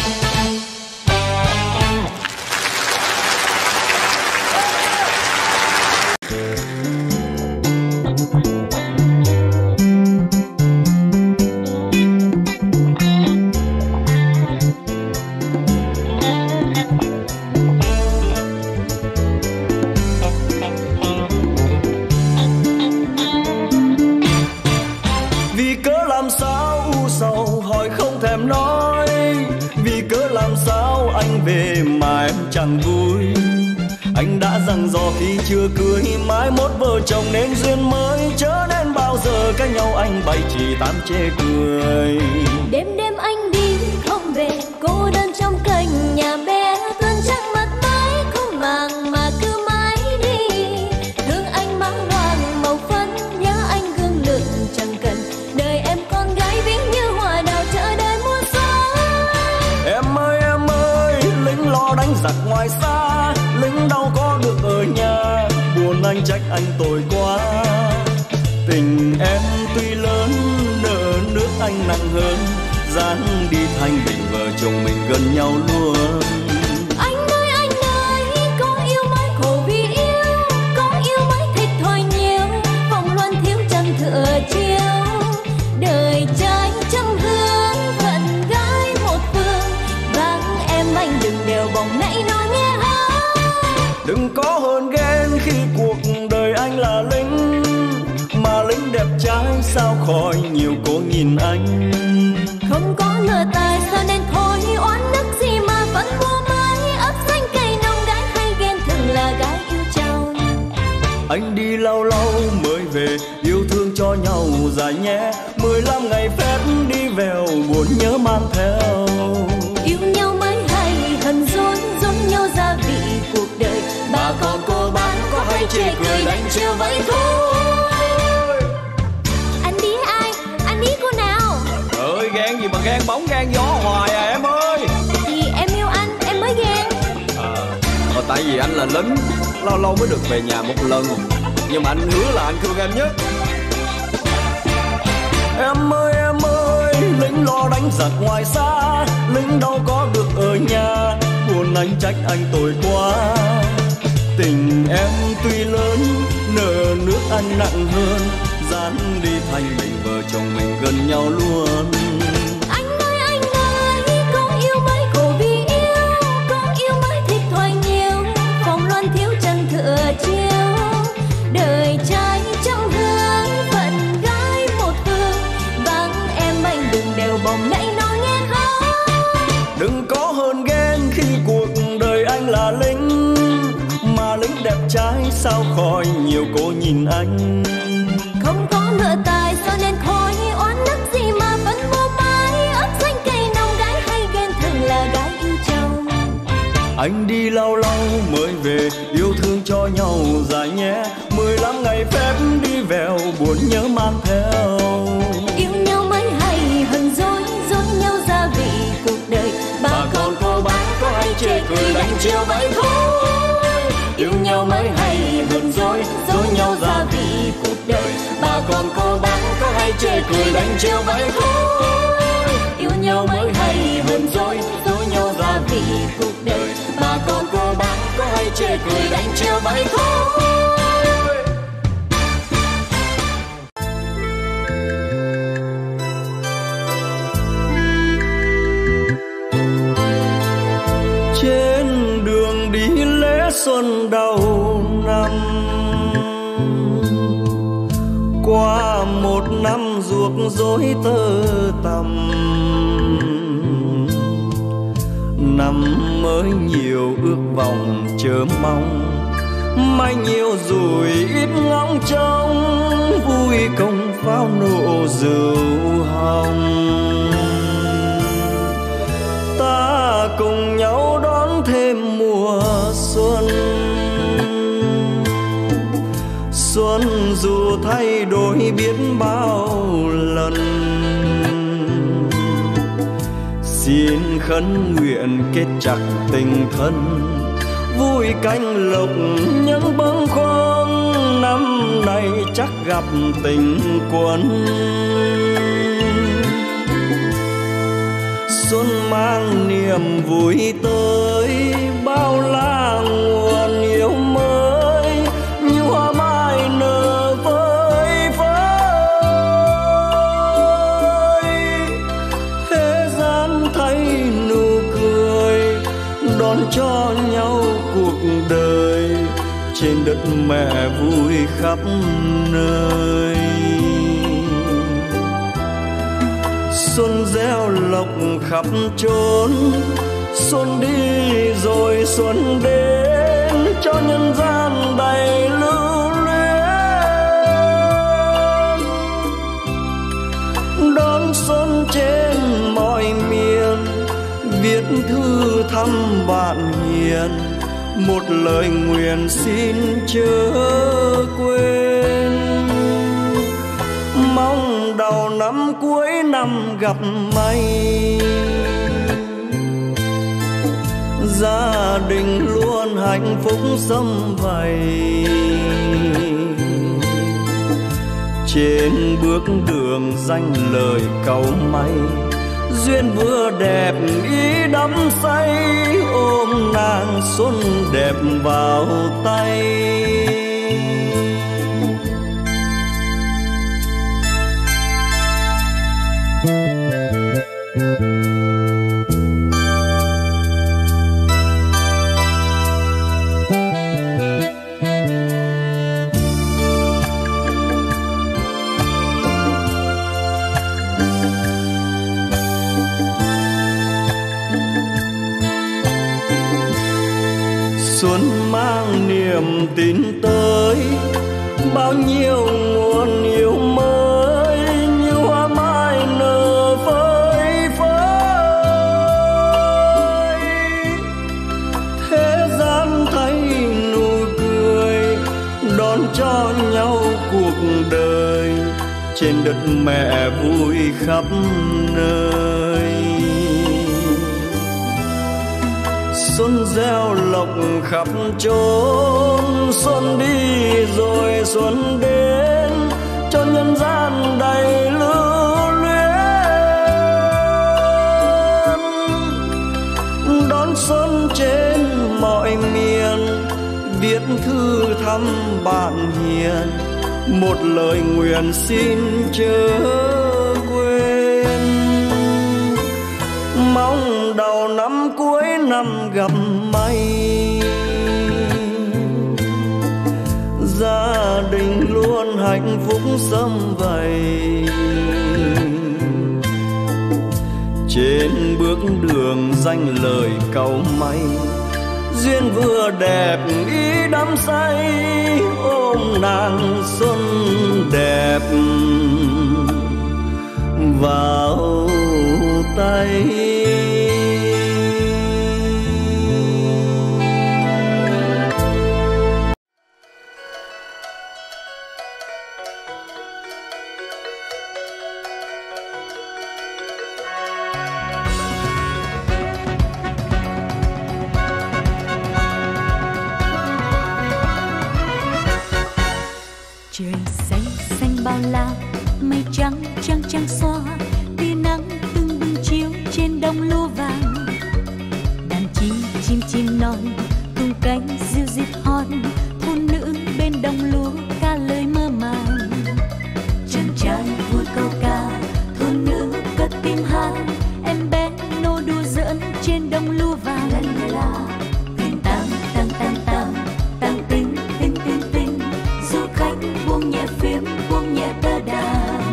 sầu hỏi không thèm nói, vì cớ làm sao anh về mà em chẳng vui. Anh đã dặn dò khi chưa cưới mai mốt vợ chồng nên duyên mới, chớ nên bao giờ cách nhau anh bày chỉ tám chê cười. Đêm đêm anh đi không về, cô đơn trong cành nhà bé, tuần trăng mặt mái không màng mà cứ mãi đi. Thương anh mắng loang màu phấn, nhớ anh gương lượn chẳng cần, đời em con gái viếng như hoa đào chờ đợi mùa xuân. Em ơi em ơi, lính lo đánh giặc ngoài xa, lính đâu có được ở nhà, buồn anh trách anh tội quá. Tình em tuy lớn, nợ nước anh nặng hơn, dáng đi thanh bình vợ chồng mình gần nhau luôn. Anh ơi anh ơi, có yêu mới khổ vì yêu, có yêu mới thiệt thòi nhiều, vòng luân thiếu chân thừa chiều. Đời trai trăm hương, phận gái một phương, vắng em anh đừng đều bồng nãy nói nghe không. Đừng có hờn ghen khi cuộc đời anh là lính, mà lính đẹp trai sao khỏi nhiều cô nhìn anh. Không có lừa tài sao nên thôi oán nước gì mà vẫn mua mãi, ấp xanh cây nồng gái hay ghen thường là gái yêu chồng. Anh đi lâu lâu mới về, yêu thương cho nhau dài nhé, mười lăm ngày phép đi vèo buồn nhớ mang theo. Yêu nhau mới hay hờn dỗi, dối nhau gia vị cuộc đời, bà con cô bác có hay chê cười đánh trêu vậy thôi. Anh đi ai? Anh đi cô nào? Ơi ghen gì mà ghen bóng ghen gió hoài à em ơi. Thì em yêu anh, em mới ghen. À, ờ, tại vì anh là lính, lâu lâu mới được về nhà một lần, nhưng mà anh hứa là anh thương em nhất. Em ơi em ơi, lính lo đánh giặc ngoài xa, lính đâu có được ở nhà, buồn anh trách anh tội quá. Tình em tuy lớn, nợ nước anh nặng hơn, dáng đi thanh bình vợ chồng mình gần nhau luôn. Anh ơi anh ơi, có yêu mới khổ vì yêu, có yêu mới thiệt thòi nhiều, vòng loan thiếu chân thừa chiều. Đời trai trăm hương, phận gái một phương, vắng em anh đừng đều bồng nãy nói nghe không. Đừng có hờn ghen khi cuộc đời anh là lính, mà lính đẹp trai sao khỏi nhiều cô nhìn anh. Không có lừa tài sao nên khói oán nước gì mà vẫn mua mãi, ấp xanh cây nồng gái hay ghen thường là gái yêu chồng. Anh đi lâu lâu mới về, yêu thương cho nhau dài nhé, mười lăm ngày phép đi vèo buồn nhớ mang theo. Yêu nhau mới hay hờn dối, dối nhau gia vị cuộc đời, bà con cô bác có hay chê cười đánh trêu vậy thôi. Yêu nhau mới hay hờn dối, dối nhau gia vị cuộc đời, bà con cô bác có hay chê cười đánh trêu vậy thôi. Yêu nhau mới hay hờn dối, dối nhau gia vị cuộc đời, bà con cô bác có hay chê cười đánh trêu vậy thôi. Trên đường đi lễ xuân đầu năm, qua một năm ruột rối tơ tằm, năm mới nhiều ước vọng chờ mong, may nhiều rồi ít ngóng trông, vui công pháo nổ rượu hồng. Ta cùng nhau đón thêm mùa xuân, xuân dù thay đổi biết bao lần, xin khấn nguyện kết chặt tình thân, vui canh lộc những bâng khuâng, năm nay chắc gặp tình quân. Xuân mang niềm vui tới, bao la nguồn yêu mới, như hoa mai nở vơi vơi. Thế gian thấy nụ cười, đón cho nhau cuộc đời, trên đất mẹ vui khắp nơi. xuân gieo lộc khắp chốn. Xuân đi rồi xuân đến, cho nhân gian đầy lưu luyến. Đón xuân trên mọi miền, viết thư thăm bạn hiền, một lời nguyện xin chớ quên. Mong đầu năm cuối năm gặp may, gia đình luôn hạnh phúc sum vầy. Trên bước đường danh lời cầu may, duyên vừa đẹp ý đắm say, ôm nàng xuân đẹp vào tay. Xuân mang niềm tin tới, bao nhiêu nguồn yêu mới, như hoa mai nở phơi phới. Thế gian thấy nụ cười, đón cho nhau cuộc đời, trên đất mẹ vui khắp nơi. Xuân gieo lộc khắp chốn, xuân đi rồi xuân đến, cho nhân gian đầy lưu luyến. Đón xuân trên mọi miền, viết thư thăm bạn hiền, một lời nguyện xin chớ quên. Mong đầu năm cuối năm gặp may, gia đình luôn hạnh phúc sum vầy. Trên bước đường danh lời cầu may, duyên vừa đẹp ý đắm say, ôm nàng xuân đẹp vào tay. Trời xanh xanh bao la, mây trắng trắng trắng xóa, tia nắng tưng bừng chiếu trên đồng lúa vàng. Đàn chim chim chim non tung cánh ríu rít hót, thôn nữ bên đồng lúa ca lời mơ màng. Chàng trai vui câu ca, thôn nữ cất tiếng hát, em bé nô đùa giỡn trên đồng lúa vàng. La la la, tình tang tang tang tang tang tính tính tính tính, du khách buông nhẹ phím buông nhẹ tơ đàn.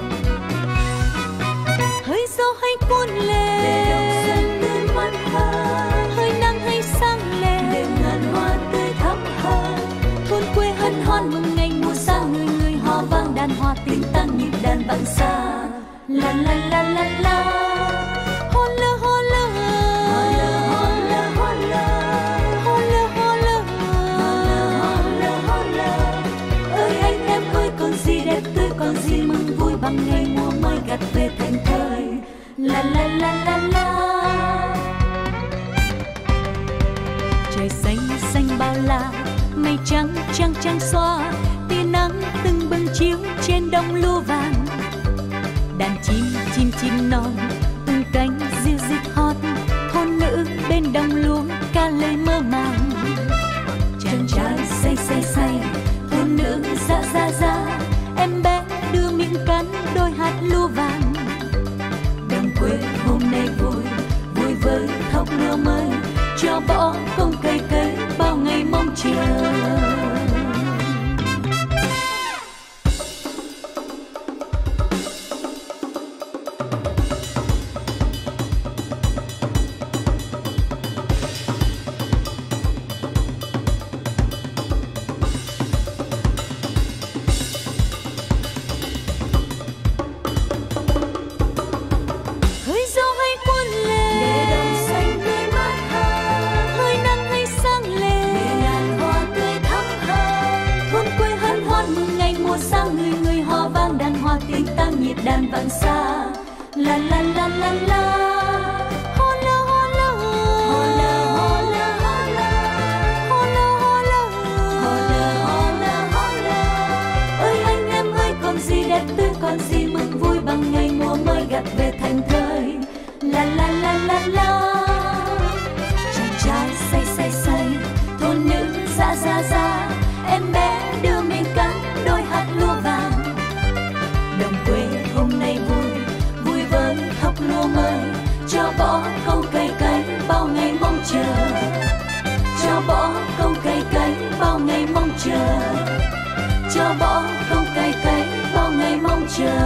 Hơi gió hay cuốn lên, để đồng xuân tươi mát hơn, hơi nắng hay sáng lên, đêm ngàn hoa tươi thắm hơn. Thôn quê hân hoan mừng ngày mùa sang, người người hò vang đàn hoa tình tăng nhịp đàn vang xa. La la la la la, hô lơ hô lơ, hô lơ hô lơ hô lơ, hô lơ hô lơ, hô lơ hô lơ. Ơi anh em ơi còn gì đẹp tươi, còn gì mừng vui bằng ngày mùa mới gặt về thành thơi. La la la la la, trời xanh xanh bao la, mây trắng trắng trắng xóa, tia nắng tưng bừng chiếu trên đồng lúa vàng. Đàn chim chim chim non tung cánh ríu rít hót, thôn nữ bên đồng lúa ca lời mơ màng. Chàng trai say say say, thôn nữ dạ dạ dạ, em bé đưa miệng cắn đôi hạt lúa vàng. Đồng quê hôm nay vui vui với thóc lúa mới, cho bỏ công cây cây bao ngày mong chờ. muôn vạn xa. La la la la la. Hô lơ hô lơ. Hô lơ hô lơ hô lơ. Hô lơ hô lơ. Hô lơ hô lơ hô lơ. Ơi anh em ơi, còn gì đẹp tươi, còn gì mừng vui bằng ngày mùa mới gặt về thành thơi. La la la la la. Chàng trai say say say, thôn nữ ra ra ra. Em bé đưa mình cắn đôi hạt lúa vàng. Đồng quê hôm nay vui, vui với thóc lúa mới. Cho bỏ câu cày cấy bao ngày mong chờ. Cho bỏ câu cày cấy bao ngày mong chờ. Cho bỏ câu cày cấy bao ngày mong chờ.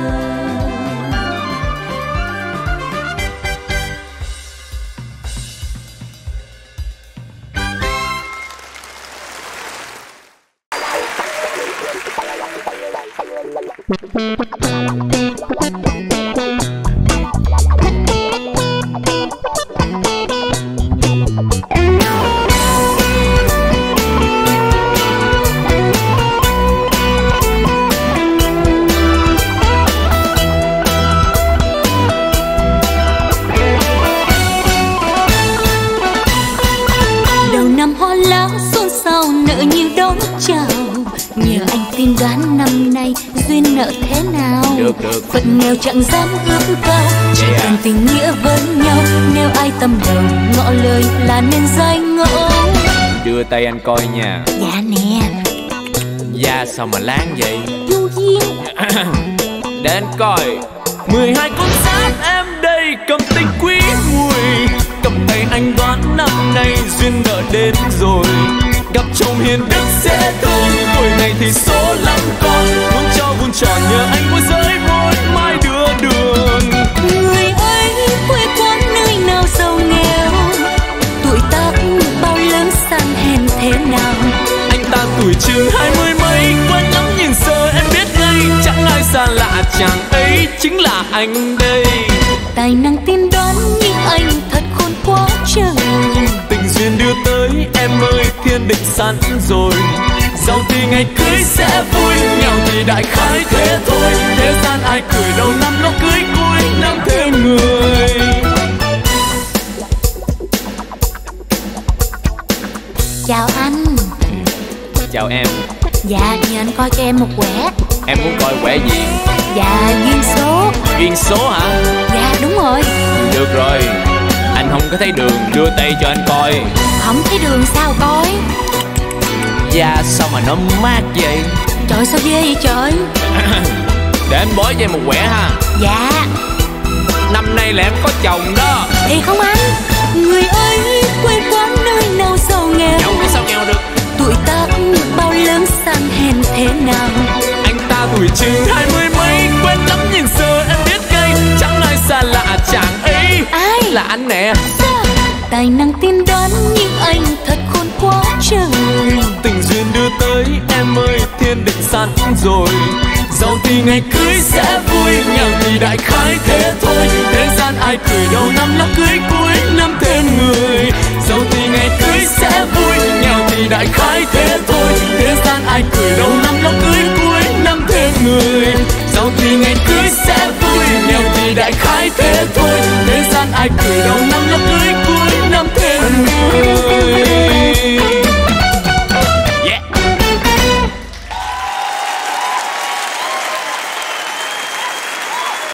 Đầu năm hoa lá xôn xao nợ nhiều đón chào. Nhờ anh tiên đoán năm nay duyên nợ thế nào. Được được. Phận nghèo chẳng dám ước cao, chỉ Yeah. cần tình nghĩa với nhau. Nếu ai tâm đầu ngỏ lời là nên dai ngộ. Đưa tay anh coi nha. Dạ nè. Da sao mà láng vậy? Vô duyên. Để anh coi. Mười hai con giáp em đây cầm tình quý mùi. Cầm tay anh đoán năm nay duyên nợ đến rồi. Gặp chồng hiền đức dễ thương, tuổi này thì số lắm con. Muốn cho vuông tròn nhờ anh môi giới môi mai đưa đường. Người ơi quê quán nơi nào giàu nghèo, tuổi tác bao lớn sang hèn thế nào. Anh ta tuổi chừng hai mươi mấy, quen lắm nhìn sơ em biết ngay. Chẳng ai xa lạ chàng ấy chính là anh đây. Tài năng tiên đoán nhưng anh thật khôn quá trời. Tình duyên đưa tới em ơi thiên định sẵn rồi. Giàu thì ngày cưới sẽ vui, nghèo thì đại khái thế thôi. Thế gian ai cười đầu năm nó cưới cuối năm thêm người. Chào anh. Chào em. Dạ nhờ anh coi cho em một quẻ. Em muốn coi quẻ gì? Dạ duyên số. Duyên số hả? Dạ đúng rồi. Được rồi. Anh không có thấy đường, đưa tay cho anh coi. Không thấy đường sao coi. Da sao mà nó mát vậy? Trời sao ghê vậy trời. Để anh bói cho em một quẻ ha. Dạ. Năm nay là em có chồng đó. Thì không anh. Người ơi quê quán nơi nào giàu nghèo, Nghèo cái sao nghèo được? tuổi tác bao lớn sang hèn thế nào. Anh ta tuổi chừng hai mươi mấy, quen lắm nhìn sơ em biết ngay. Chẳng ai xa lạ chàng ấy. Ai? Là anh nè. Tài năng tiên đoán nhưng anh thật khôn quá trời. Tình duyên đưa tới em ơi thiên định sẵn rồi. Giàu thì ngày cưới sẽ vui, nghèo thì đại khái thế thôi. Thế gian ai cười đầu năm nó cưới cuối năm thêm người. Giàu thì ngày cưới sẽ vui, nghèo thì đại khái thế thôi. Thế gian ai cười đầu năm nó cưới cuối năm thêm người. Giàu thì ngày cưới sẽ vui, nghèo thì đại khái thế thôi. Thế gian ai cười đầu năm nó cưới cuối năm thêm người.